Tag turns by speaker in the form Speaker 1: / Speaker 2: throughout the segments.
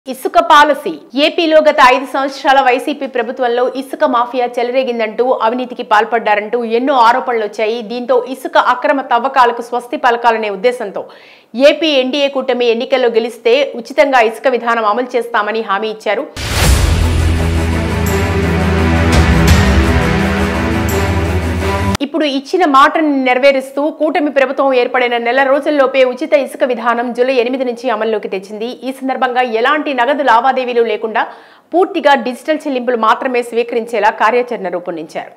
Speaker 1: ఇసుక పాలసీ ఏపీలో గత 5 సంవత్సరాల వైసీపీ ప్రభుత్వంలో ఇసుక మాఫియా చెలరేగిందంటూ అవినీతికి పాల్పడ్డారంటూ ఎన్నో ఆరోపణలు వచ్చాయి. దీంతో ఇసుక అక్రమ తవ్వకాలకు స్వస్తి పలకాలనే ఉద్దేశంతో ఏపీ ఎన్డీఏ కూటమి ఎన్నికల్లో గెలిస్తే ఉచితంగా ఇసుక విధానం అమలు చేస్తామని హామీ ఇచ్చారు. ఇప్పుడు ఇచ్చిన మాటను నెరవేరుస్తూ కూటమి ప్రభుత్వం ఏర్పడిన నెల రోజుల్లోపే ఉచిత ఇసుక విధానం జూలై 8 నుంచి అమల్లోకి తెచ్చింది. ఈ సందర్భంగా ఎలాంటి నగదు లావాదేవీలు లేకుండా పూర్తిగా డిజిటల్ చెల్లింపులు మాత్రమే స్వీకరించేలా కార్యాచరణ రూపొందించారు.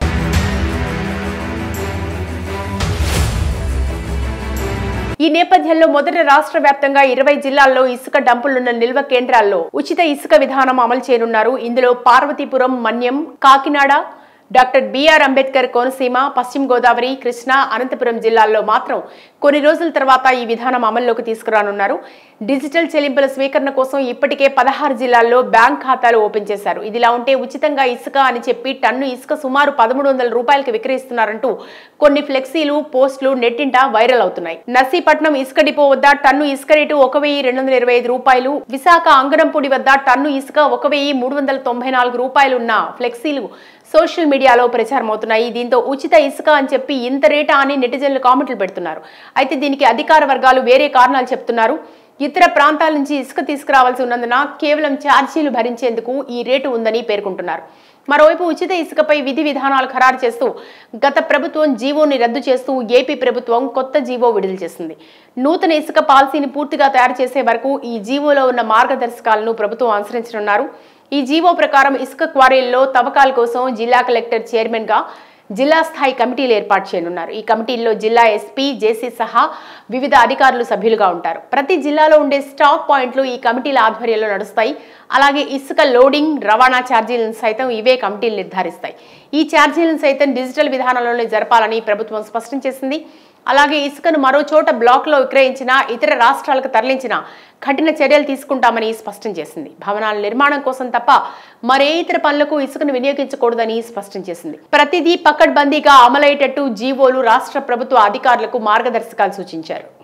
Speaker 1: ఈ నేపథ్యంలో మొదట రాష్ట్ర వ్యాప్తంగా 20 జిల్లాల్లో ఇసుక డంపులున్న నిల్వ కేంద్రాల్లో ఉచిత ఇసుక విధానం అమలు చేయనున్నారు. ఇందులో పార్వతీపురం, మన్యం, కాకినాడ, డాక్టర్ బిఆర్ అంబేద్కర్ కోనసీమ, పశ్చిమ గోదావరి, కృష్ణా, అనంతపురం జిల్లాల్లో మాత్రం కొన్ని రోజుల తర్వాత ఈ విధానం అమల్లోకి తీసుకురానున్నారు. డిజిటల్ చెల్లింపుల స్వీకరణ కోసం ఇప్పటికే 16 జిల్లాల్లో బ్యాంక్ ఖాతాలు ఓపెన్ చేశారు. ఇదిలా ఉంటే ఉచితంగా ఇసుక అని చెప్పి టన్ను ఇసుక సుమారు 1300 రూపాయలకు విక్రయిస్తున్నారంటూ కొన్ని ఫ్లెక్సీలు, పోస్టులు నెట్టింట వైరల్ అవుతున్నాయి. నర్సీపట్నం ఇసుక డిపో వద్ద టన్ను ఇసుక రేటు 1225 రూపాయలు, విశాఖ అంగరంపూడి వద్ద టన్ను ఇసుక 1394 రూపాయలు ఉన్న ఫ్లెక్సీలు సోషల్ మీడియాలో ప్రచారమవుతున్నాయి. దీంతో ఉచిత ఇసుక అని చెప్పి ఇంత రేటా అని నెటిజన్లు కామెంట్లు పెడుతున్నారు. అయితే దీనికి అధికార వర్గాలు వేరే కారణాలు చెప్తున్నారు. ఇతర ప్రాంతాల నుంచి ఇసుక తీసుకురావాల్సి ఉన్నందున కేవలం ఛార్జీలు భరించేందుకు ఈ రేటు ఉందని పేర్కొంటున్నారు. మరోవైపు ఉచిత ఇసుకపై విధి విధానాలు ఖరారు చేస్తూ గత ప్రభుత్వం జీవోని రద్దు చేస్తూ ఏపీ ప్రభుత్వం కొత్త జీవో విడుదల చేసింది. నూతన ఇసుక పాలసీని పూర్తిగా తయారు చేసే వరకు ఈ జీవోలో ఉన్న మార్గదర్శకాలను ప్రభుత్వం అనుసరించనున్నారు. ఈ జీవో ప్రకారం ఇసుక క్వారీల్లో తవ్వకాల కోసం జిల్లా కలెక్టర్ చైర్మన్ గా జిల్లా స్థాయి కమిటీలు ఏర్పాటు చేయనున్నారు. ఈ కమిటీల్లో జిల్లా ఎస్పీ, జేసీ సహా వివిధ అధికారులు సభ్యులుగా ఉంటారు. ప్రతి జిల్లాలో ఉండే స్టాక్ పాయింట్లు ఈ కమిటీల ఆధ్వర్యంలో నడుస్తాయి. అలాగే ఇసుక లోడింగ్, రవాణా ఛార్జీలను సైతం ఇవే కమిటీలు నిర్ధారిస్తాయి. ఈ ఛార్జీలను సైతం డిజిటల్ విధానంలోనే జరపాలని ప్రభుత్వం స్పష్టం చేసింది. అలాగే ఇసుకను మరో చోట బ్లాక్లో విక్రయించినా, ఇతర రాష్ట్రాలకు తరలించినా కఠిన చర్యలు తీసుకుంటామని స్పష్టం చేసింది. భవనాల నిర్మాణం కోసం తప్ప మరే ఇతర పనులకు ఇసుకను వినియోగించకూడదని స్పష్టం చేసింది. ప్రతిదీ పకడ్బందీగా అమలయ్యేటట్టు జీవోలు రాష్ట్ర ప్రభుత్వ అధికారులకు మార్గదర్శకాలు సూచించారు.